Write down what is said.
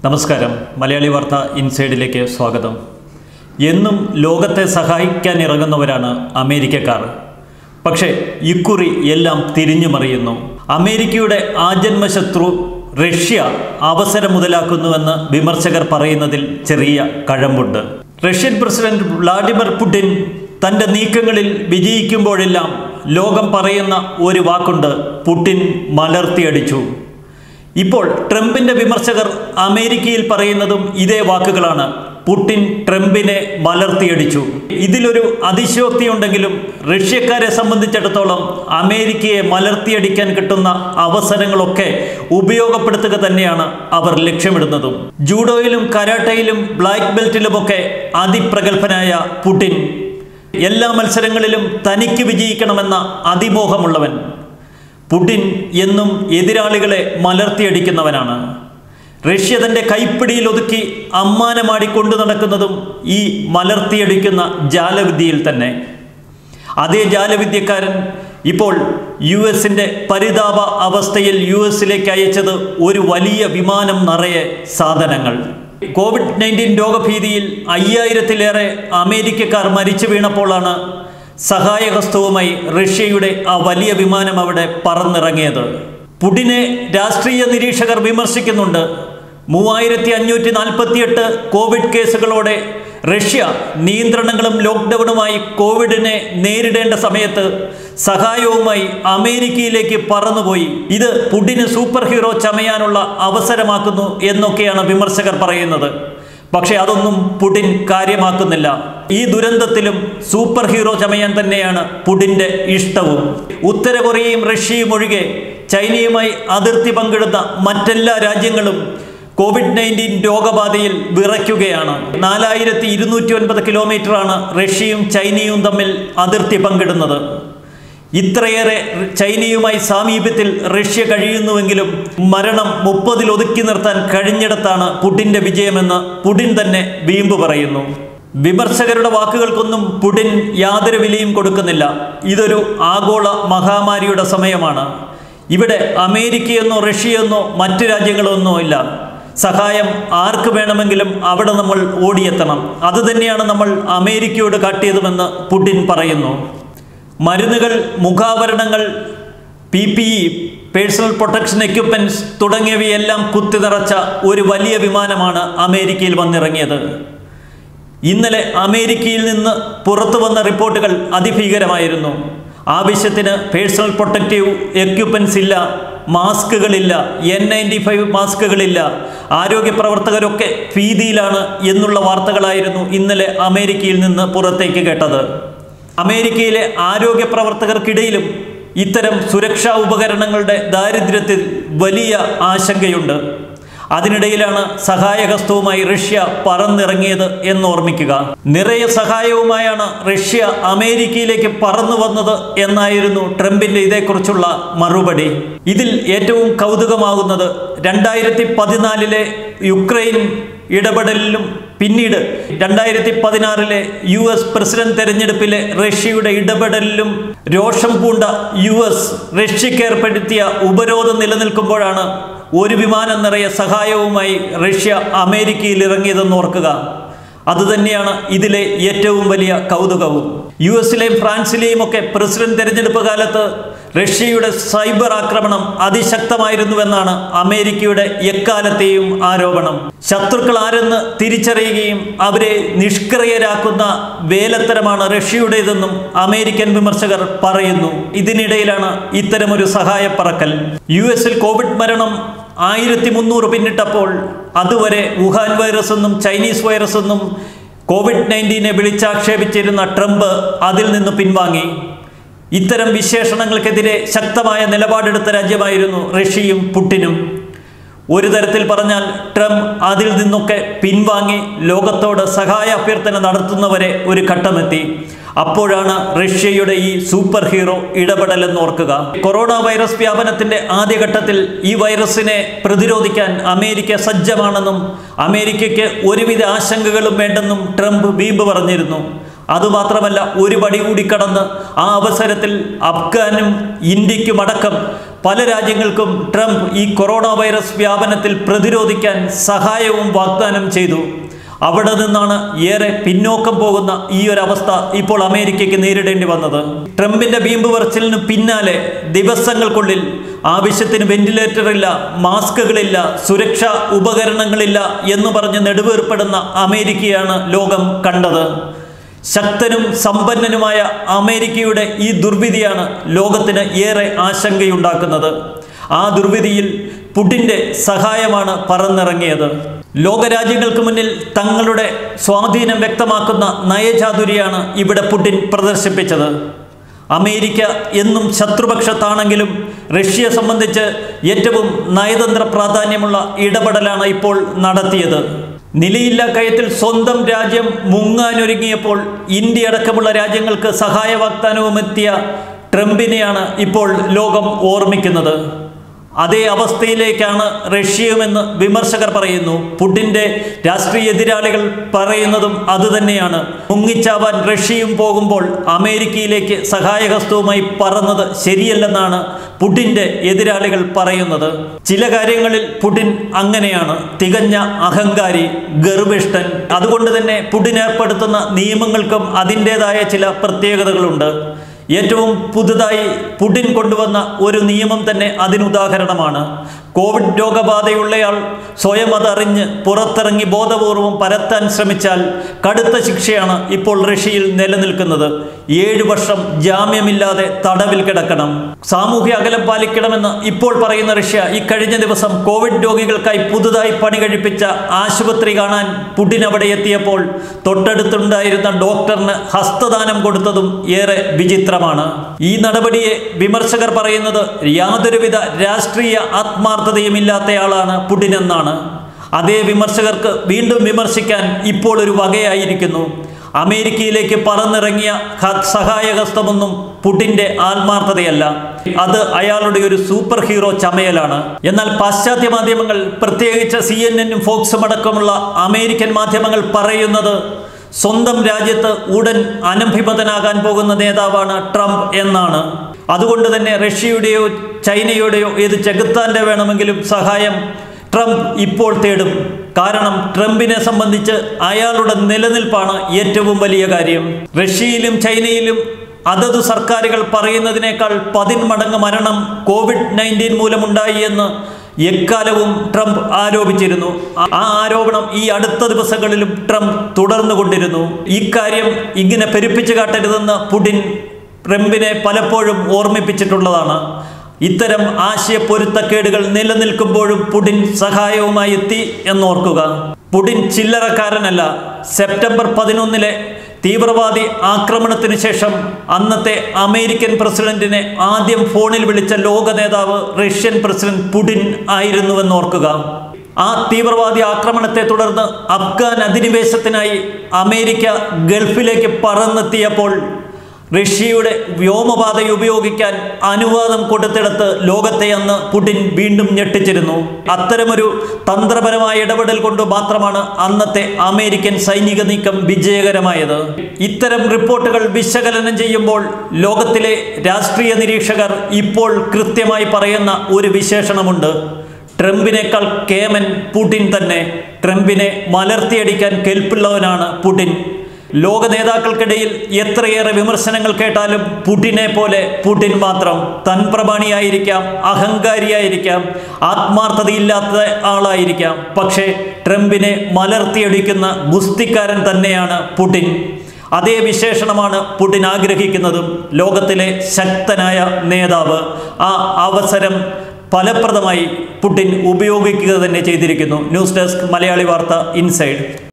നമസ്കാരം. മലയാളി വാർത്ത ഇൻസൈഡിലേക്ക് സ്വാഗതം. എന്നും ലോകത്തെ സഹായിക്കാൻ ഇറങ്ങുന്നവരാണ് അമേരിക്കക്കാർ. പക്ഷേ ഇക്കുറി എല്ലാം തിരിഞ്ഞു മറിയുന്നു. അമേരിക്കയുടെ ആജന്മശത്രു റഷ്യ അവസരം മുതലാക്കുന്നുവെന്ന് വിമർശകർ പറയുന്നതിൽ ചെറിയ കഴമ്പുണ്ട്. റഷ്യൻ പ്രസിഡന്റ് വ്ളാഡിമിർ പുടിൻ തൻ്റെ നീക്കങ്ങളിൽ വിജയിക്കുമ്പോഴെല്ലാം ലോകം പറയുന്ന ഒരു വാക്കുണ്ട്: പുടിൻ മലർത്തിയടിച്ചു. ഇപ്പോൾ ട്രംപിൻ്റെ വിമർശകർ അമേരിക്കയിൽ പറയുന്നതും ഇതേ വാക്കുകളാണ്: പുടിൻ ട്രംപിനെ മലർത്തിയടിച്ചു. ഇതിലൊരു അതിശയോക്തിയുണ്ടെങ്കിലും റഷ്യക്കാരെ സംബന്ധിച്ചിടത്തോളം അമേരിക്കയെ മലർത്തിയടിക്കാൻ കിട്ടുന്ന അവസരങ്ങളൊക്കെ ഉപയോഗപ്പെടുത്തുക തന്നെയാണ് അവർ ലക്ഷ്യമിടുന്നതും. ജൂഡോയിലും കരാട്ടയിലും ബ്ലാക്ക് ബെൽറ്റിലുമൊക്കെ അതിപ്രഗത്ഭനായ പുടിൻ എല്ലാ മത്സരങ്ങളിലും തനിക്ക് വിജയിക്കണമെന്ന അതിമോഹമുള്ളവൻ. പുടിൻ എന്നും എതിരാളികളെ മലർത്തിയടിക്കുന്നവനാണ്. റഷ്യ തൻ്റെ കൈപ്പിടിയിൽ ഒതുക്കി അമ്മാനമാടിക്കൊണ്ടു നടക്കുന്നതും ഈ മലർത്തിയടിക്കുന്ന ജാലവിദ്യയിൽ തന്നെ. അതേ ജാലവിദ്യക്കാരൻ ഇപ്പോൾ US-ന്റെ പരിതാപ അവസ്ഥയിൽ US-ലേക്ക് അയച്ചത് ഒരു വലിയ വിമാനം നിറയെ സാധനങ്ങൾ. COVID-19 രോഗഭീതിയിൽ 5000-ലേറെ അമേരിക്കക്കാർ മരിച്ചു വീണപ്പോഴാണ് സഹായഹസ്തവുമായി റഷ്യയുടെ ആ വലിയ വിമാനം അവിടെ പറന്നിറങ്ങിയത്. പുടിനെ രാഷ്ട്രീയ നിരീക്ഷകർ വിമർശിക്കുന്നുണ്ട്. 3548 കോവിഡ് കേസുകളോടെ റഷ്യ നിയന്ത്രണങ്ങളും ലോക്ക്ഡൗണുമായി കോവിഡിനെ നേരിടേണ്ട സമയത്ത് സഹായവുമായി അമേരിക്കയിലേക്ക് പറന്നുപോയി. ഇത് പുടിന് സൂപ്പർ ഹീറോ ചമയാനുള്ള അവസരമാക്കുന്നു എന്നൊക്കെയാണ് വിമർശകർ പറയുന്നത്. പക്ഷേ അതൊന്നും പുടിൻ കാര്യമാക്കുന്നില്ല. ഈ ദുരന്തത്തിലും സൂപ്പർ ഹീറോ ചമയാൻ തന്നെയാണ് പുടിൻ്റെ ഇഷ്ടവും. ഉത്തര കൊറിയയും റഷ്യയും ഒഴികെ ചൈനയുമായി അതിർത്തി പങ്കിടുന്ന മറ്റെല്ലാ രാജ്യങ്ങളും COVID-19 രോഗബാധയിൽ വിറയ്ക്കുകയാണ്. 4209 കിലോമീറ്ററാണ് റഷ്യയും ചൈനയും തമ്മിൽ അതിർത്തി പങ്കിടുന്നത്. ഇത്രയേറെ ചൈനയുമായി സാമീപ്യത്തിൽ റഷ്യ കഴിയുന്നുവെങ്കിലും മരണം 30-ൽ ഒതുക്കി നിർത്താൻ കഴിഞ്ഞിടത്താണ് പുടിൻ്റെ വിജയമെന്ന് പുടിൻ തന്നെ വീമ്പ് പറയുന്നു. വിമർശകരുടെ വാക്കുകൾക്കൊന്നും പുടിൻ യാതൊരു വിലയും കൊടുക്കുന്നില്ല. ഇതൊരു ആഗോള മഹാമാരിയുടെ സമയമാണ്. ഇവിടെ അമേരിക്കയെന്നോ റഷ്യയെന്നോ മറ്റു രാജ്യങ്ങളൊന്നോ ഇല്ല. സഹായം ആർക്ക് വേണമെങ്കിലും അവിടെ നമ്മൾ ഓടിയെത്തണം. അതുതന്നെയാണ് നമ്മൾ അമേരിക്കയോട് കാട്ടിയതുമെന്ന് പുടിൻ പറയുന്നു. മരുന്നുകൾ, മുഖാവരണങ്ങൾ, PPE, പേഴ്സണൽ പ്രൊട്ടക്ഷൻ എക്യുപ്മെൻറ്റ്സ് തുടങ്ങിയവയെല്ലാം കുത്തി നിറച്ച ഒരു വലിയ വിമാനമാണ് അമേരിക്കയിൽ വന്നിറങ്ങിയത്. ഇന്നലെ അമേരിക്കയിൽ നിന്ന് പുറത്തു വന്ന റിപ്പോർട്ടുകൾ അതിഭീകരമായിരുന്നു. ആവശ്യത്തിന് പേഴ്സണൽ പ്രൊട്ടക്റ്റീവ് എക്യുപ്മെൻറ്റ്സ് ഇല്ല, മാസ്കുകളില്ല, N95 മാസ്കുകളില്ല, ആരോഗ്യ പ്രവർത്തകരൊക്കെ ഭീതിയിലാണ് എന്നുള്ള വാർത്തകളായിരുന്നു ഇന്നലെ അമേരിക്കയിൽ നിന്ന് പുറത്തേക്ക് കേട്ടത്. അമേരിക്കയിലെ ആരോഗ്യ പ്രവർത്തകർക്കിടയിലും ഇത്തരം സുരക്ഷാ ഉപകരണങ്ങളുടെ ദാരിദ്ര്യത്തിൽ വലിയ ആശങ്കയുണ്ട്. അതിനിടയിലാണ് സഹായഹസ്തവുമായി റഷ്യ പറന്നിറങ്ങിയത് എന്നോർമ്മിക്കുക. നിറയെ സഹായവുമായാണ് റഷ്യ അമേരിക്കയിലേക്ക് പറന്നു വന്നത് എന്നായിരുന്നു ട്രംപിൻ്റെ ഇതേക്കുറിച്ചുള്ള മറുപടി. ഇതിൽ ഏറ്റവും കൗതുകമാകുന്നത് 2014-ലെ യുക്രൈൻ ഇടപെടലിലും പിന്നീട് 2016-ലെ US പ്രസിഡന്റ് തെരഞ്ഞെടുപ്പിലെ റഷ്യയുടെ ഇടപെടലിലും രോഷം പൂണ്ട US റഷ്യക്ക് ഏർപ്പെടുത്തിയ ഉപരോധം നിലനിൽക്കുമ്പോഴാണ് ഒരു വിമാനം നിറയെ സഹായവുമായി റഷ്യ അമേരിക്കയിൽ ഇറങ്ങിയതെന്ന് ഓർക്കുക. അതുതന്നെയാണ് ഇതിലെ ഏറ്റവും വലിയ കൗതുകവും. US-ലെയും ഫ്രാൻസിലെയും ഒക്കെ പ്രസിഡന്റ് തെരഞ്ഞെടുപ്പ് കാലത്ത് റഷ്യയുടെ സൈബർ ആക്രമണം അതിശക്തമായിരുന്നുവെന്നാണ് അമേരിക്കയുടെ എക്കാലത്തെയും ആരോപണം. ശത്രുക്കൾ ആരെന്ന് തിരിച്ചറിയുകയും അവരെ നിഷ്ക്രിയരാക്കുന്ന വേലത്തരമാണ് റഷ്യയുടേതെന്നും അമേരിക്കൻ വിമർശകർ പറയുന്നു. ഇതിനിടയിലാണ് ഇത്തരമൊരു സഹായപ്പറക്കൽ. US-ൽ കോവിഡ് മരണം 1300 പിന്നിട്ടപ്പോൾ അതുവരെ വുഹാൻ വൈറസ് എന്നും ചൈനീസ് വൈറസ് എന്നും COVID-19 വിളിച്ചാക്ഷേപിച്ചിരുന്ന ട്രംപ് അതിൽ നിന്ന് പിൻവാങ്ങി. ഇത്തരം വിശേഷണങ്ങൾക്കെതിരെ ശക്തമായ നിലപാടെടുത്ത രാജ്യമായിരുന്നു റഷ്യയും പുടിനും. ഒരു തരത്തിൽ പറഞ്ഞാൽ ട്രംപ് അതിൽ നിന്നൊക്കെ പിൻവാങ്ങി ലോകത്തോട് സഹായ അഭ്യർത്ഥന നടത്തുന്നവരെ ഒരു ഘട്ടമെത്തി. അപ്പോഴാണ് റഷ്യയുടെ ഈ സൂപ്പർ ഹീറോ ഇടപെടലെന്ന് ഓർക്കുക. കൊറോണ വൈറസ് വ്യാപനത്തിൻ്റെ ആദ്യഘട്ടത്തിൽ ഈ വൈറസിനെ പ്രതിരോധിക്കാൻ അമേരിക്ക സജ്ജമാണെന്നും അമേരിക്കയ്ക്ക് ഒരുവിധ ആശങ്കകളും വേണ്ടെന്നും ട്രംപ് വീമ്പ് പറഞ്ഞിരുന്നു. അതുമാത്രമല്ല, ഒരു പടി കൂടി കടന്ന് ആ അവസരത്തിൽ അഫ്ഗാനും ഇന്ത്യക്കുമടക്കം പല രാജ്യങ്ങൾക്കും ട്രംപ് ഈ കൊറോണ വൈറസ് വ്യാപനത്തിൽ പ്രതിരോധിക്കാൻ സഹായവും വാഗ്ദാനം ചെയ്തു. അവിടെ നിന്നാണ് ഏറെ പിന്നോക്കം പോകുന്ന ഈ ഒരു അവസ്ഥ ഇപ്പോൾ അമേരിക്കയ്ക്ക് നേരിടേണ്ടി വന്നത്. ട്രംപിന്റെ വീമ്പ് പറച്ചിലിന് പിന്നാലെ ദിവസങ്ങൾക്കുള്ളിൽ ആവശ്യത്തിന് വെന്റിലേറ്റർ ഇല്ല, മാസ്കുകളില്ല, സുരക്ഷാ ഉപകരണങ്ങളില്ല എന്ന് പറഞ്ഞ് നെടുവേർപ്പെടുന്ന അമേരിക്കയാണ് ലോകം കണ്ടത്. ശക്തനും സമ്പന്നനുമായ അമേരിക്കയുടെ ഈ ദുർവിധിയാണ് ലോകത്തിന് ഏറെ ആശങ്കയുണ്ടാക്കുന്നത്. ആ ദുർവിധിയിൽ പുടിൻ്റെ സഹായമാണ് പറന്നിറങ്ങിയത്. ലോകരാജ്യങ്ങൾക്ക് മുന്നിൽ തങ്ങളുടെ സ്വാധീനം വ്യക്തമാക്കുന്ന നയചാതുരിയാണ് ഇവിടെ പുടിൻ പ്രദർശിപ്പിച്ചത്. അമേരിക്ക എന്നും ശത്രുപക്ഷത്താണെങ്കിലും റഷ്യയെ സംബന്ധിച്ച് ഏറ്റവും നയതന്ത്ര പ്രാധാന്യമുള്ള ഇടപെടലാണ് ഇപ്പോൾ നടത്തിയത്. നിലയില്ലാ കയത്തിൽ സ്വന്തം രാജ്യം മുങ്ങാനൊരുങ്ങിയപ്പോൾ ഇന്ത്യ അടക്കമുള്ള രാജ്യങ്ങൾക്ക് സഹായ വാഗ്ദാനവും എത്തിയ ട്രംപിനെയാണ് ഇപ്പോൾ ലോകം ഓർമ്മിക്കുന്നത്. അതേ അവസ്ഥയിലേക്കാണ് റഷ്യയുമെന്ന് വിമർശകർ പറയുന്നു. പുടിൻ്റെ രാഷ്ട്രീയ എതിരാളികൾ പറയുന്നതും അതുതന്നെയാണ്. മുങ്ങിച്ചാവാൻ റഷ്യയും പോകുമ്പോൾ അമേരിക്കയിലേക്ക് സഹായഹസ്തവുമായി പറന്നത് ശരിയല്ലെന്നാണ് പുടിൻ്റെ എതിരാളികൾ പറയുന്നത്. ചില കാര്യങ്ങളിൽ പുടിൻ അങ്ങനെയാണ്, തികഞ്ഞ അഹങ്കാരി, ഗർഭിഷ്ഠൻ. അതുകൊണ്ട് തന്നെ പുടിൻ ഏർപ്പെടുത്തുന്ന നിയമങ്ങൾക്കും അതിൻ്റെതായ ചില പ്രത്യേകതകളുണ്ട്. ഏറ്റവും പുതുതായി പുടിൻ കൊണ്ടുവന്ന ഒരു നിയമം തന്നെ അതിനുദാഹരണമാണ്. കോവിഡ് രോഗബാധയുള്ളയാൾ സ്വയം അതറിഞ്ഞ് പുറത്തിറങ്ങി ബോധപൂർവം പരത്താൻ ശ്രമിച്ചാൽ കടുത്ത ശിക്ഷയാണ് ഇപ്പോൾ റഷ്യയിൽ നിലനിൽക്കുന്നത്. 7 വർഷം ജാമ്യമില്ലാതെ തടവിൽ കിടക്കണം. സാമൂഹ്യ അകലം പാലിക്കണമെന്ന് ഇപ്പോൾ പറയുന്ന റഷ്യ ഇക്കഴിഞ്ഞ ദിവസം കോവിഡ് രോഗികൾക്കായി പുതുതായി പണി കഴിപ്പിച്ച ആശുപത്രി കാണാൻ പുടിൻ അവിടെ എത്തിയപ്പോൾ തൊട്ടടുത്തുണ്ടായിരുന്ന ഡോക്ടറിന് ഹസ്തദാനം കൊടുത്തതും ഏറെ വിചിത്രമാണ്. ഈ നടപടിയെ വിമർശകർ പറയുന്നത് യാതൊരുവിധ രാഷ്ട്രീയ ആത്മാർത്ഥതയുമില്ലാത്തയാളാണ് പുടിൻ എന്നാണ്. അതേ വിമർശകർക്ക് വീണ്ടും വിമർശിക്കാൻ ഇപ്പോൾ ഒരു വകയായിരിക്കുന്നു. അമേരിക്കയിലേക്ക് പറന്നിറങ്ങിയ സഹായഹസ്തമൊന്നും പുടിൻ്റെ ആത്മാർത്ഥതയല്ല, അത് അയാളുടെ ഒരു സൂപ്പർ ഹീറോ ചമയലാണ്. എന്നാൽ പാശ്ചാത്യ മാധ്യമങ്ങൾ, പ്രത്യേകിച്ച് CNN-ഉം ഫോക്സും അടക്കമുള്ള അമേരിക്കൻ മാധ്യമങ്ങൾ പറയുന്നത് സ്വന്തം രാജ്യത്ത് ഉടൻ അനഭിമതനാകാൻ പോകുന്ന നേതാവാണ് ട്രംപ് എന്നാണ്. അതുകൊണ്ട് തന്നെ റഷ്യയുടെയോ ചൈനയുടെയോ ഏത് ചെകുത്താൻ്റെ വേണമെങ്കിലും സഹായം ട്രംപ് ഇപ്പോൾ തേടും. കാരണം ട്രംപിനെ സംബന്ധിച്ച് അയാളുടെ നിലനിൽപ്പാണ് ഏറ്റവും വലിയ കാര്യം. റഷ്യയിലും ചൈനയിലും അതത് സർക്കാരുകൾ പറയുന്നതിനേക്കാൾ 10 മടങ്ങ് മരണം COVID-19 മൂലമുണ്ടായി എന്ന് എക്കാലവും ട്രംപ് ആരോപിച്ചിരുന്നു. ആ ആരോപണം ഈ അടുത്ത ദിവസങ്ങളിലും ട്രംപ് തുടർന്നുകൊണ്ടിരുന്നു. ഇക്കാര്യം ഇങ്ങനെ പെരുപ്പിച്ചു കാട്ടരുതെന്ന് പുടിൻ ട്രംപിനെ പലപ്പോഴും ഓർമ്മിപ്പിച്ചിട്ടുള്ളതാണ്. ഇത്തരം ആശയപ്പൊരുത്തക്കേടുകൾ നിലനിൽക്കുമ്പോഴും പുടിൻ സഹായവുമായി എത്തി എന്നോർക്കുക. പുടിൻ ചില്ലറക്കാരനല്ല. സെപ്റ്റംബർ 11 തീവ്രവാദി ആക്രമണത്തിന് ശേഷം അന്നത്തെ അമേരിക്കൻ പ്രസിഡന്റിനെ ആദ്യം ഫോണിൽ വിളിച്ച ലോക നേതാവ് റഷ്യൻ പ്രസിഡന്റ് പുടിൻ ആയിരുന്നുവെന്നോർക്കുക. ആ തീവ്രവാദി ആക്രമണത്തെ തുടർന്ന് അഫ്ഗാൻ അധിനിവേശത്തിനായി അമേരിക്ക ഗൾഫിലേക്ക് പറന്നെത്തിയപ്പോൾ റഷ്യയുടെ വ്യോമപാത ഉപയോഗിക്കാൻ അനുവാദം കൊടുത്തിടത്ത് ലോകത്തെ അന്ന് പുടിൻ വീണ്ടും ഞെട്ടിച്ചിരുന്നു. അത്തരമൊരു തന്ത്രപരമായ ഇടപെടൽ കൊണ്ട് മാത്രമാണ് അന്നത്തെ അമേരിക്കൻ സൈനിക നീക്കം വിജയകരമായത്. ഇത്തരം റിപ്പോർട്ടുകൾ വിശകലനം ചെയ്യുമ്പോൾ ലോകത്തിലെ രാഷ്ട്രീയ നിരീക്ഷകർ ഇപ്പോൾ കൃത്യമായി പറയുന്ന ഒരു വിശേഷണമുണ്ട്: ട്രംപിനേക്കാൾ കേമൻ പുടിൻ തന്നെ. ട്രംപിനെ മലർത്തിയടിക്കാൻ കെൽപ്പുള്ളവനാണ് പുടിൻ. ലോക നേതാക്കൾക്കിടയിൽ എത്രയേറെ വിമർശനങ്ങൾ കേട്ടാലും പുടിനെ പോലെ പുടിൻ മാത്രം. തൻപ്രമാണിയായിരിക്കാം, അഹങ്കാരിയായിരിക്കാം, ആത്മാർത്ഥതയില്ലാത്ത ആളായിരിക്കാം, പക്ഷേ ട്രംപിനെ മലർത്തിയടിക്കുന്ന ഗുസ്തിക്കാരൻ തന്നെയാണ് പുടിൻ. അതേ വിശേഷണമാണ് പുടിൻ ആഗ്രഹിക്കുന്നതും. ലോകത്തിലെ ശക്തനായ നേതാവ്. ആ അവസരം ഫലപ്രദമായി പുടിൻ ഉപയോഗിക്കുക തന്നെ ചെയ്തിരിക്കുന്നു. ന്യൂസ് ഡെസ്ക് മലയാളി വാർത്ത ഇൻസൈഡ്.